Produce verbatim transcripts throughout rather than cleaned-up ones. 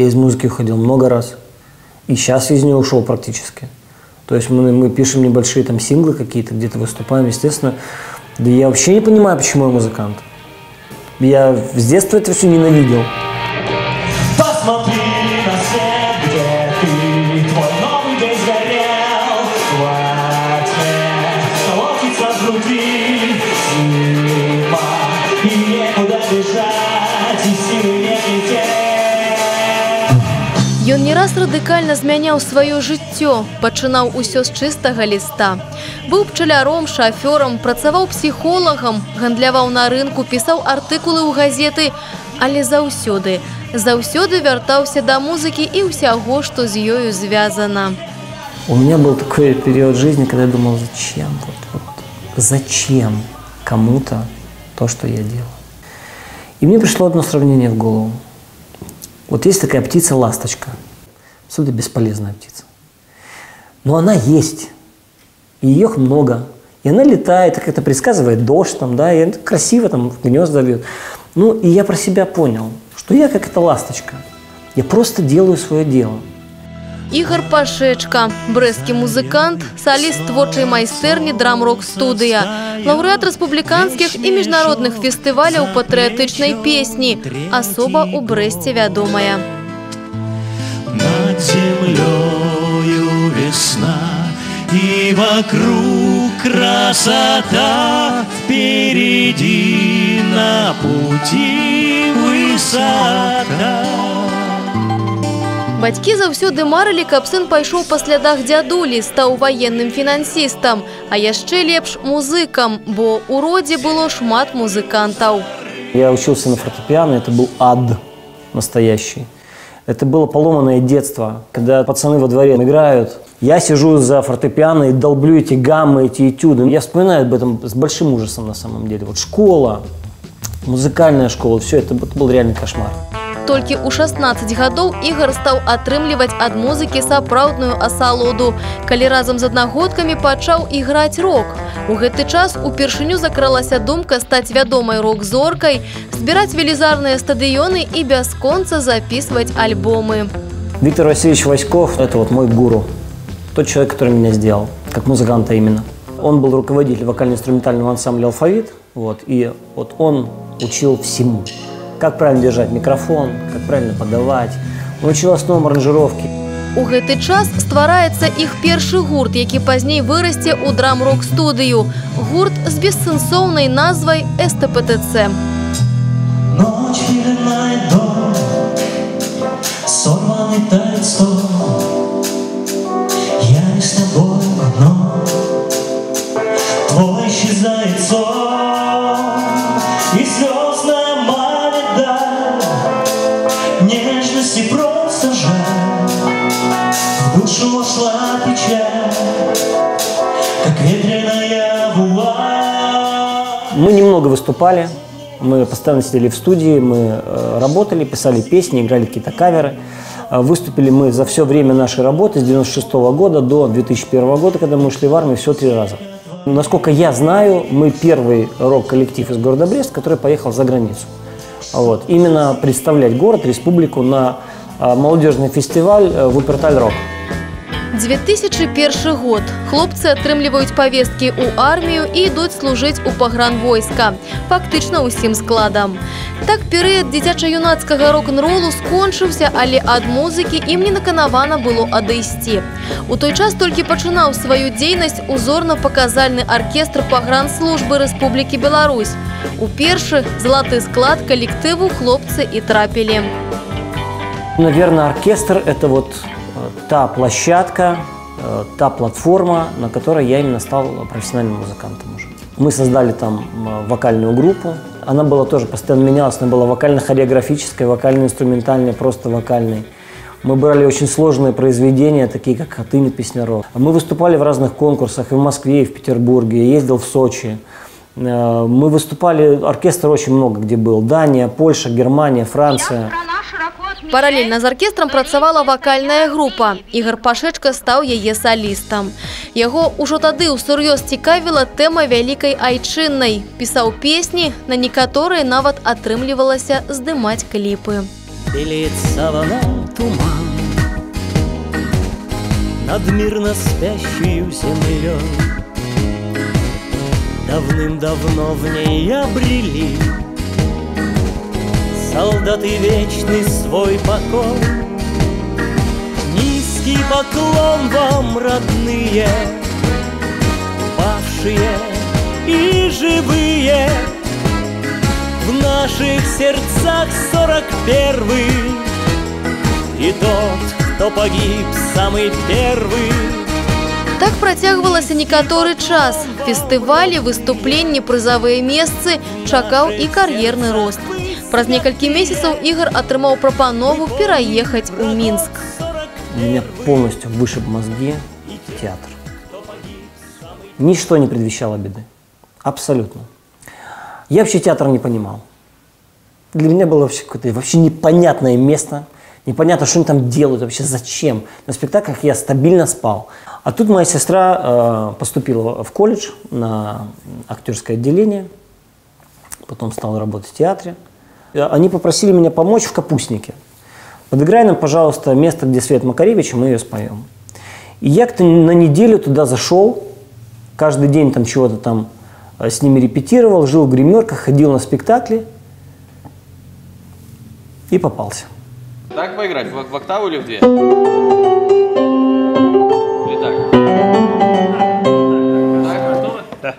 Я из музыки уходил много раз. И сейчас из нее ушел практически. То есть мы, мы пишем небольшие там синглы какие-то, где-то выступаем, естественно. Да я вообще не понимаю, почему я музыкант. Я с детства это все ненавидел. Посмотри на свет, где ты, твой новый день сгорел. В тьме колотится внутри зима, и некуда бежать, и силы нет ни тем. Ён не раз радыкальна змяняў сваё жыццё, пачынаў усё з чыстага ліста. Быў пчаляром, шафёрам, працаваў псіхолагам, гандляваў на рынку, пісаў артыкулы ў газеты, але заўсёды, заўсёды вяртаўся да музыкі і ўсяго, што з ёю звязана. У меня был такой период жизни, когда я думал, зачем, вот, вот, зачем кому-то то, что я делаю. И мне пришло одно сравнение в голову. Вот есть такая птица-ласточка, абсолютно бесполезная птица. Но она есть, и ее много. И она летает, как это предсказывает дождь, там, да, и красиво там гнезда бьет. Ну, и я про себя понял, что я как эта ласточка. Я просто делаю свое дело. Ігор Пашечка, брэсцкі музыкант, саліст творчай майстэрні драм-рок-студыя, лаўрэат рэспубліканскіх і міжнародных фестываляў патрыятычнай песні, асоба ў Брэсце вядомая. Над землёю весна, и вокруг красота, впереди на пути высота. Бацькі заўсёды марылі, каб сын пайшоў па слядах дзядулі, стаў ваенным фінансістам, а яшчэ лепш музыкам, бо ў родзе было шмат музыкантаў. Я учился на фортепиано, это был ад настоящий. Это было поломанное детство, когда пацаны во дворе играют. Я сижу за фортепиано и долблю эти гаммы, эти этюды. Я вспоминаю об этом с большим ужасом на самом деле. Вот школа, музыкальная школа, все это, это был реальный кошмар. Толькі ў шаснаццаць гадоў Ігор стаў атрымліваць ад музыкі сапраўдную асалоду, калі разам з аднагодкамі пачаў іграць рок. У гэты час упершыню закралася думка стаць вядомай рок-зоркай, збіраць велізарныя стадыёны і бясконца записывать альбомы. Виктор Васильевич Васьков – это вот мой гуру, тот человек, который меня сделал, как музыканта именно. Он был руководитель вокально-инструментального ансамбля «Алфавит», вот, и вот он учил всему. Как правильно держать микрофон, как правильно подавать. Он учил основам аранжировки. У гэты час ствараецца іх першы гурт, які пазней вырасце ў драм-рок-студыю. Гурт з бессэнсоўнай назвай эс тэ пэ тэ цэ. Ночь пеленает дом, сорванный тает стол. Я не с тобой, но твой исчезает сон, и звездная манит даль, нежности просто жаль. В душу вошла печаль, как ветреная вуаль. Мы немного выступали, мы постоянно сидели в студии, мы э, работали, писали песни, играли какие-то каверы. Э, выступили мы за все время нашей работы с девяносто шестого года до две тысячи первого года, когда мы ушли в армию, всего три раза. Насколько я знаю, мы первый рок-коллектив из города Брест, который поехал за границу. Вот. Именно представлять город, республику на э, молодежный фестиваль э, «Вуперталь-рок». две тысячи первый год. Хлопцы атрымліваюць павесткі ў армію і ідуць служыць у пагранвойска. Фактычна ўсім складам. Так перыяд дзіцяча-юнацкага рок-н-ролу скончыўся, але ад музыкі ім не наканавана было адысці. У той час толькі пачынаў сваю дзейнасць узорна-паказальны аркестр пагранслужбы Рэспублікі Беларусь. У першы залаты склад калектыву хлопцы і трапілі. Наверное, оркестр – это вот та площадка, та платформа, на которой я именно стал профессиональным музыкантом уже. Мы создали там вокальную группу. Она была тоже постоянно менялась. Она была вокально-хореографической, вокально-инструментальной, просто вокальной. Мы брали очень сложные произведения, такие как «Хатынь» Песняров. Мы выступали в разных конкурсах и в Москве, и в Петербурге, ездил в Сочи. Мы выступали, оркестр очень много где был. Дания, Польша, Германия, Франция. Паралельна з аркестрам працавала вакальная група. Ігор Пашечка стаў яе салістам. Яго ўжо тады ўсур'ёз цікавіла тэма вялікай айчыннай. Пісаў песні, на некаторыя нават атрымлівалася здымаць кліпы. Белеет савана над мирно спящей землей. Давным-давно в ней обрели солдаты вечный свой покой. Низкий поклон вам, родные, павшие и живые. В наших сердцах сорок первый, и тот, кто погиб самый первый. Так працягвалася некаторы час. Фестывалі, выступленні, прызавыя месцы, чакаў і кар'ерны рост. Праз некалькі месяцаў Игорь атрымаў прапанову пераехаць у Минск. У меня полностью вышиб мозги театр. Ничто не предвещало беды. Абсолютно. Я вообще театр не понимал. Для меня было вообще какое-то вообще непонятное место. Непонятно, что они там делают, вообще зачем. На спектаклях я стабильно спал. А тут моя сестра э, поступила в колледж на актерское отделение. Потом стала работать в театре. Они попросили меня помочь в «Капустнике». Подыграй нам, пожалуйста, место, где Свет Макаревич, и мы ее споем. И я как-то на неделю туда зашел. Каждый день там чего-то там с ними репетировал, жил в гримерках, ходил на спектакли. И попался. Так поиграть? В, в октаву или в две? Или так? Так? Готовы? Да.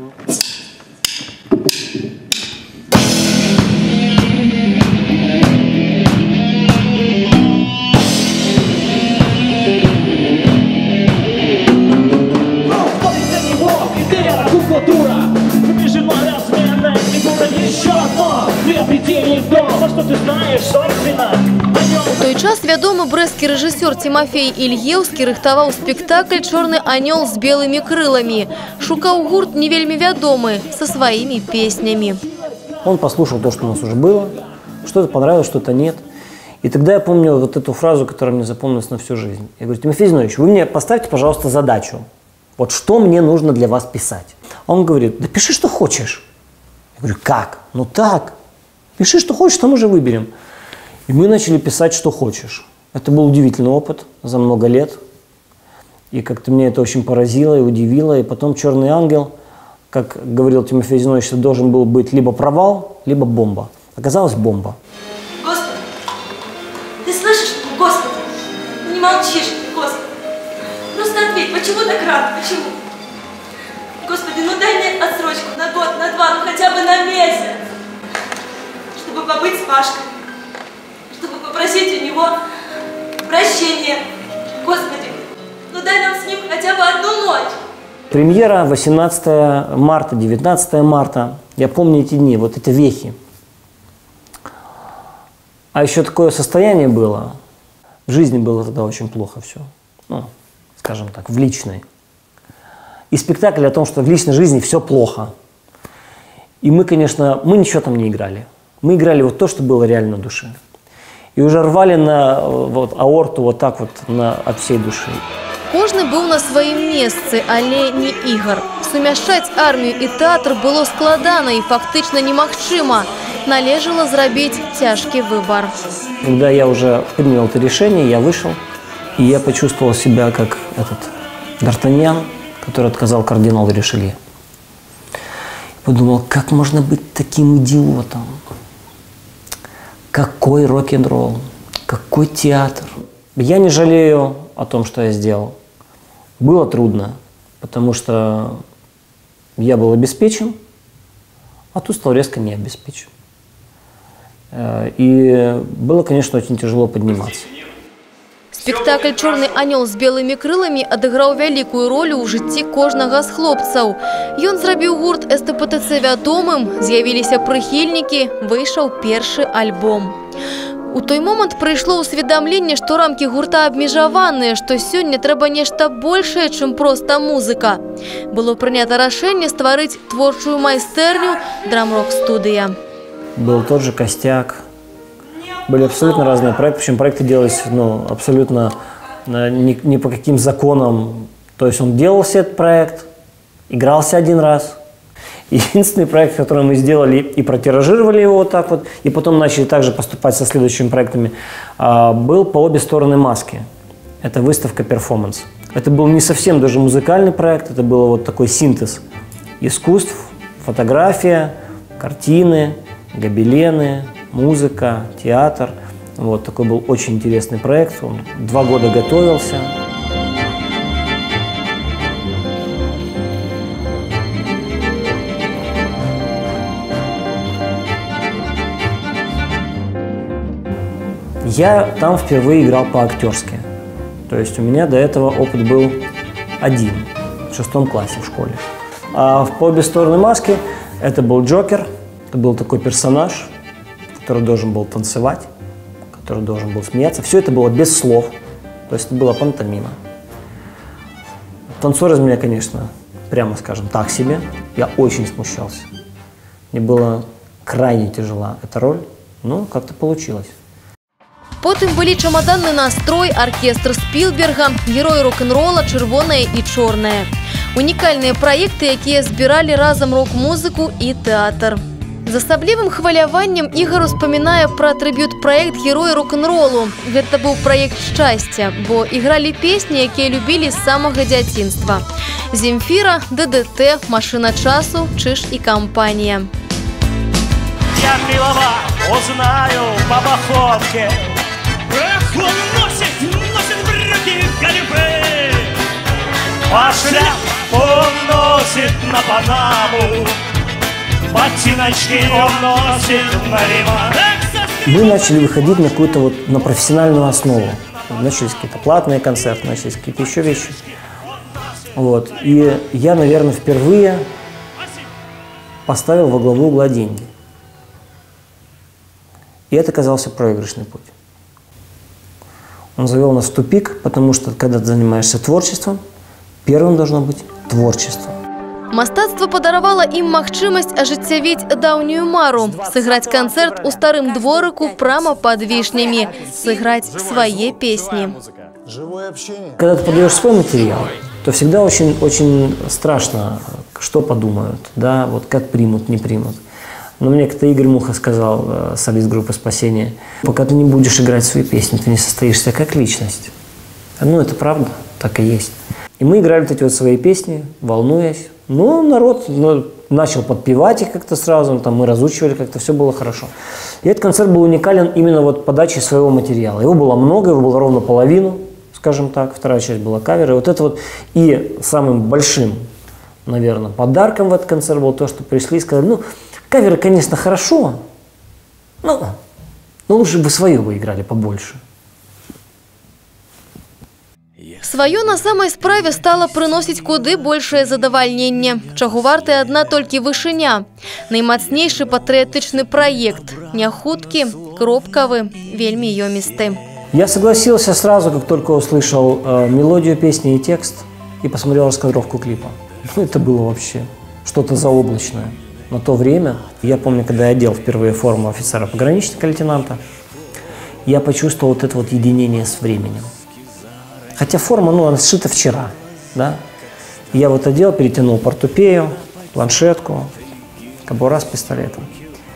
У той час вядомы брэсцкі рэжысёр Тимофей Ильеўскі рыхтаваў спектакль «Чорны анёл с белыми крылами». Шукаў гурт не вельмі вядомы, со своими песнями. Он послушал то, что у нас уже было, что-то понравилось, что-то нет. И тогда я помню вот эту фразу, которая мне запомнилась на всю жизнь. Я говорю: Тимофей Зинович, вы мне поставьте, пожалуйста, задачу. Вот что мне нужно для вас писать? Он говорит: да пиши, что хочешь. Я говорю: как? Ну так. Пиши, что хочешь, там уже выберем. И мы начали писать, что хочешь. Это был удивительный опыт за много лет. И как-то меня это очень поразило и удивило. И потом «Черный ангел», как говорил Тимофей Зинович, должен был быть либо провал, либо бомба. Оказалось, бомба. Господи, ты слышишь? Господи, ну не молчишь, Господи. Просто ответь, почему так рано, почему? Господи, ну дай мне отсрочку на год, на два, ну хотя бы на месяц. Чтобы побыть с Пашкой. Чтобы попросить у него прощения. Господи, ну дай нам с ним хотя бы одну ночь. Премьера восемнадцатое марта, девятнадцатое марта. Я помню эти дни, вот эти вехи. А еще такое состояние было. В жизни было тогда очень плохо все. Ну, скажем так, в личной. И спектакль о том, что в личной жизни все плохо. И мы, конечно, мы ничего там не играли. Мы играли вот то, что было реально на душе. И уже рвали на вот, аорту вот так вот на, от всей души. Кожны быў на сваім месцы, але не Игорь. Сумяшчаць армію і тэатр было складана і фактычна немагчыма. Належало зрабіць цяжкі выбор. Когда я уже принял это решение, я вышел, и я почувствовал себя как этот Д'Артаньян, который отказал кардиналу Ришелье. Подумал, как можно быть таким идиотом? Какой рок-н-ролл? Какой театр? Я не жалею о том, что я сделал. Было трудно, потому что я был обеспечен, а тут стал резко не обеспечен. И было, конечно, очень тяжело подниматься. Спектакль «Чорны анёл з белымі крыламі» адыграў вялікую ролю ў жыцці кожнага з хлопцаў. Ён зрабіў гурт эс тэ пэ тэ цэ вядомым, з'явіліся прыхільнікі, выйшаў першы альбом. У той момант прыйшло ўсведамленне, што рамкі гурта абмежаваныя, што сёння трэба нешта большае, чым проста музыка. Было прынята рашэнне стварыць творчую майстэрню «Драм-рок-студыя». Был тот же костяк. Были абсолютно разные проекты, причем проекты делались ну, абсолютно не, не по каким законам. То есть он делался, этот проект, игрался один раз. Единственный проект, который мы сделали и протиражировали его вот так вот, и потом начали также поступать со следующими проектами, был «По обе стороны маски». Это выставка «Перформанс». Это был не совсем даже музыкальный проект, это был вот такой синтез искусств, фотография, картины, гобелены, музыка, театр. Вот такой был очень интересный проект, он два года готовился. Я там впервые играл по-актерски. То есть у меня до этого опыт был один, в шестом классе в школе. А по обе стороны маски это был Джокер, это был такой персонаж, который должен был танцевать, который должен был смеяться. Все это было без слов, то есть это была пантомима. Танцор из меня, конечно, прямо скажем, так себе. Я очень смущался. Мне было крайне тяжела эта роль, но как-то получилось. Потым былі чамаданны настрой, аркестр Спілберга, героі рок-н-рола, чырвонае і чорнае. Унікальныя праекты, якія збіралі разам рок-музыку і тэатр. З асаблівым хваляваннем Ігар успамінае пра трыбют-праект героі рок-н-ролу. Гэта быў праект шчасця, бо ігралі песні, якія любілі з самага дзяцінства. Земфіра, ДДТ, Машына часу, Чыж і кампанія. Я милого узнаю по походке. Эх, он носит, носит брюки галифе. А шляпу он носит на Панаму. Ботиночки он носит на Риман. Мы начали выходить на какую-то вот на профессиональную основу. Начались какие-то платные концерты, начались какие-то еще вещи. Вот. И я, наверное, впервые поставил во главу угла деньги. И это оказался проигрышный путь. Он завел нас в тупик, потому что, когда ты занимаешься творчеством, первым должно быть творчество. Мастацтва падаравала ім магчымасць ажыццявіць даўнюю мару, сыграць канцэрт у старым дворыку прямо под вишнямі, сыграць свае песни. Когда ты подаешь свой материал, то всегда очень, очень страшно, что подумают, да, вот как примут, не примут. Но мне как-то Игорь Муха сказал, солист группы «Спасение», пока ты не будешь играть свои песни, ты не состоишься как личность. Ну, это правда, так и есть. И мы играли вот эти вот свои песни, волнуясь. Ну, народ ну, начал подпевать их как-то сразу, там, мы разучивали, как-то все было хорошо. И этот концерт был уникален именно вот подачей своего материала. Его было много, его было ровно половину, скажем так. Вторая часть была кавер. И вот это вот и самым большим, наверное, подарком в этот концерт был то, что пришли и сказали, ну, каверы, конечно, хорошо, но, но лучше бы свое бы играли побольше. Сваё на самай справе стала прыносіць куды большае задавальненне, чаго вартая адна толькі вышыня. Наймацнейшы патрыятычны праект, няхуткі, кропкавы, вельмі ёмісты. Я согласился сразу, как только услышал э, мелодию песни и текст, и посмотрел раскадровку клипа. Ну, это было вообще что-то заоблачное. На то время, я помню, когда я одел впервые форму офицера-пограничника, лейтенанта, я почувствовал вот это вот единение с временем. Хотя форма, ну, она сшита вчера, да. Я вот одел, перетянул портупею, планшетку, кобура с пистолетом.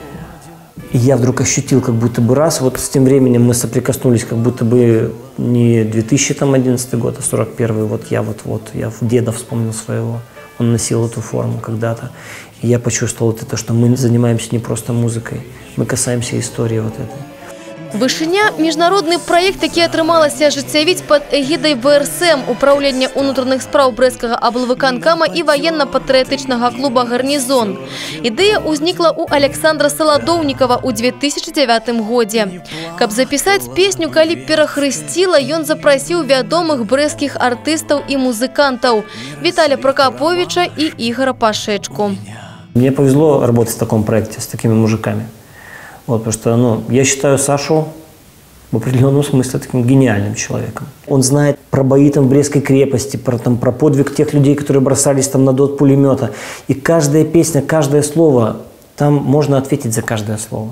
И я вдруг ощутил, как будто бы раз, вот с тем временем мы соприкоснулись, как будто бы не две тысячи одиннадцатый год, а сорок первый, вот я вот-вот, я деда вспомнил своего, он носил эту форму когда-то. И я почувствовал вот это, что мы занимаемся не просто музыкой, мы касаемся истории вот этой. Вышыня – міжнародны праект, які атрымалася ажыццявіць пад эгідай вэ эр эс эм, Управлення ўнутраных спраў брэсцкага аблвыканкама і ваенна-патрыятычнага клуба «Гарнізон». Ідэя ўзнікла ў Александра Саладоўнікава ў две тысячи девятым годзе. Каб запісаць песню, калі перахрысціла, ён запрасіў вядомых брэсцкіх артыстаў і музыкантаў Віталя Прокоповича і Ігора Пашечку. Мне повезло работать в таком проекте с такими мужиками. Вот, потому что, ну, я считаю Сашу в определенном смысле таким гениальным человеком. Он знает про бои там в Брестской крепости, про, там, про подвиг тех людей, которые бросались там на дот пулемета. И каждая песня, каждое слово, там можно ответить за каждое слово.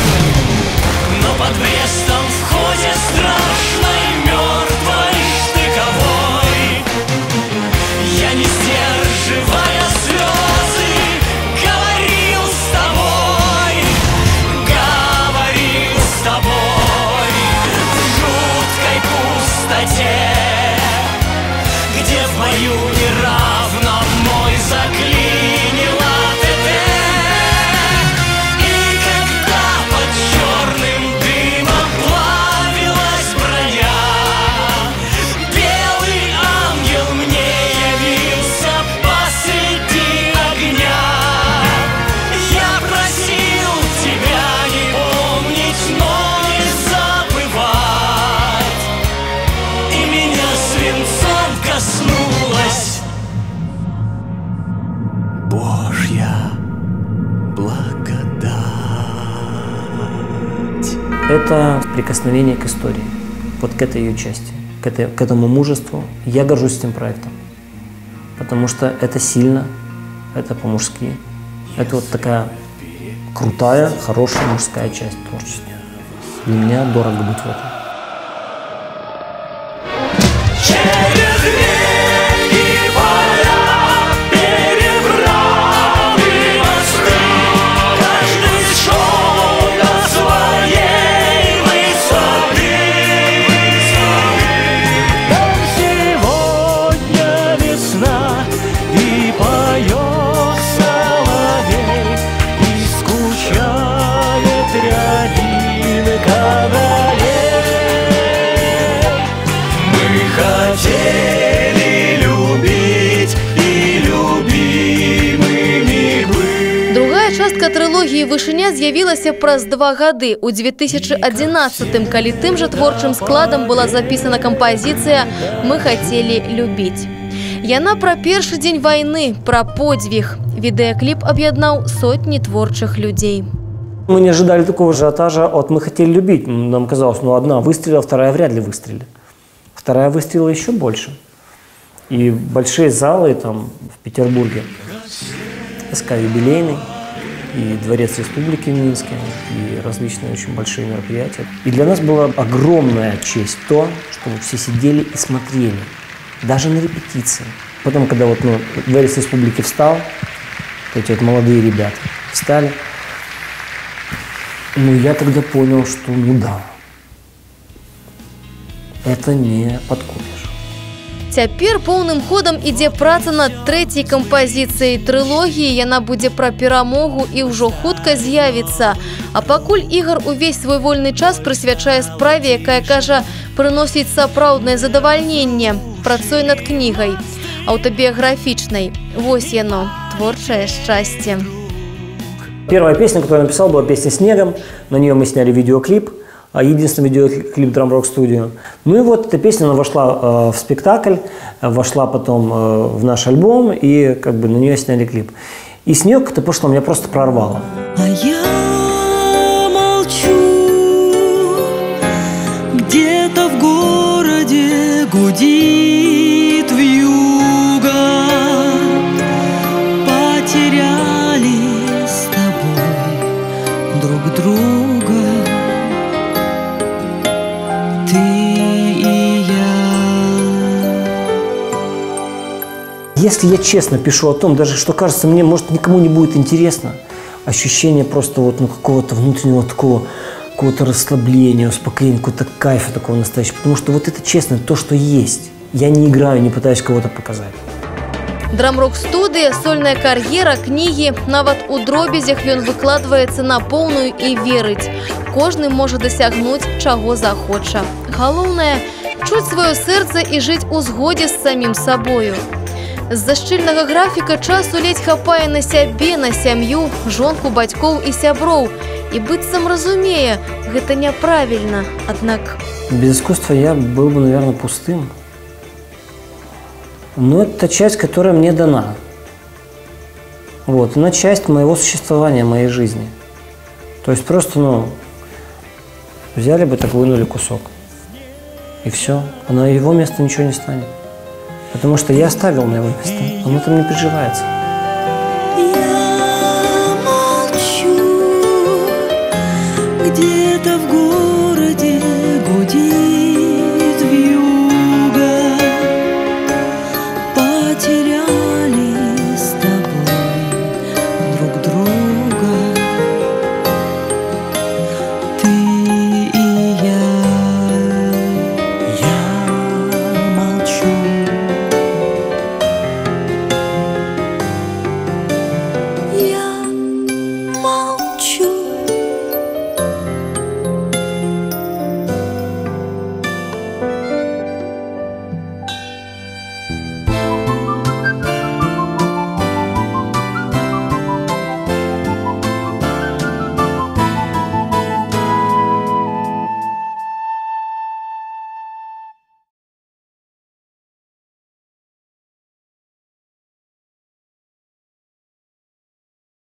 Но под Брестом в ходе страшной мертвой штыковой я, не сдерживая слезы, говорил с тобой, говорил с тобой в жуткой пустоте, бою неравно мой заклинил АТТ. И когда под черным дымом плавилась броня, белый ангел мне явился посреди огня. Я просил тебя не помнить, но не забывать, и меня свинцом коснулась Божья благодать. Это прикосновение к истории, вот к этой ее части, к, этой, к этому мужеству. Я горжусь этим проектом, потому что это сильно, это по-мужски. Это вот такая крутая, хорошая мужская часть творчества. Для меня дорого быть в этом. Через реки, поля, переправы, мосты, каждый шел до своей высоты. Там сегодня весна, и поет соловей, и скучает рябинка на хотели любить и любимыми быть. Другая частка трылогіі «Вышыня» з'явілася праз два гады у две тысячи одиннадцатым, калі тым жа творчым складам была запісана кампазіцыя «Мы хотели любить». Яна пра першы дзень вайны, пра подзвіг. Відэакліп аб'яднаў сотні творчых людзей. Мы не ожидали такого ажиотажа от «Мы хотели любить». Нам казалось, ну одна выстрелила, вторая вряд ли выстрелит. Вторая выстрелила еще больше. И большие залы там в Петербурге, СК «Юбилейный», и Дворец Республики в Минске, и различные очень большие мероприятия. И для нас была огромная честь то, что мы все сидели и смотрели, даже на репетиции. Потом, когда вот, ну, Дворец Республики встал, эти вот молодые ребята встали, ну я тогда понял, что ну да, это не подкупишь. Цяпер поўным ходам ідзе праца над трэцяй кампазіцыяй трылогіі. Яна будзе пра перамогу і ўжо хутка з'явіцца. А пакуль Ігар увесь свой вольны час прысвячае справе, якая, кажа, прыносіць сапраўднае задавальненне. Працуе над кнігай аўтабіяграфічнай. Вось яно, творчае шчасце. Первая песня, которую я написал, была песня «Снегом». На нее мы сняли видеоклип. Единственный видеоклип Drum Rock Studio. Ну и вот эта песня, она вошла э, в спектакль, вошла потом э, в наш альбом, и как бы на нее сняли клип. И «Снег» это пошло, меня просто прорвало. А я молчу, где-то в городе гудит вьюга. Потеряли с тобой друг друга. Если я честно пишу о том, даже что кажется мне, может, никому не будет интересно, ощущение просто вот, ну, какого-то внутреннего такого, какого-то расслабления, успокоения, какого-то кайфа такого настоящего. Потому что вот это честно, то, что есть. Я не играю, не пытаюсь кого-то показать. Drum Rock Studio, сольная кар'ера, кнігі, нават у дробязях ён выкладваецца на поўную і верыць. Кожны можа дасягнуць, чаго захоча. Галоўнае – чуць сваё сэрца і жыць у згодзе з самім сабою. З-за шчыльнага графіка часу ледзь хапае на сябе, на сям'ю, жонку, бацькоў і сяброў. І быццам разумее, гэта няправільна, аднак… Без искусства я был бы, наверное, пустым. Но это та часть, которая мне дана. Вот, она часть моего существования, моей жизни. То есть просто, ну, взяли бы, так вынули кусок. И все. А на его место ничего не станет. Потому что я оставил на его место. Оно там не приживается. Я молчу, где-то